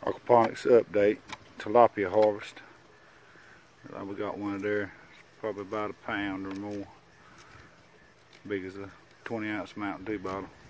Aquaponics update, tilapia harvest. We got one there, probably about a pound or more, big as a 20-ounce Mountain Dew bottle.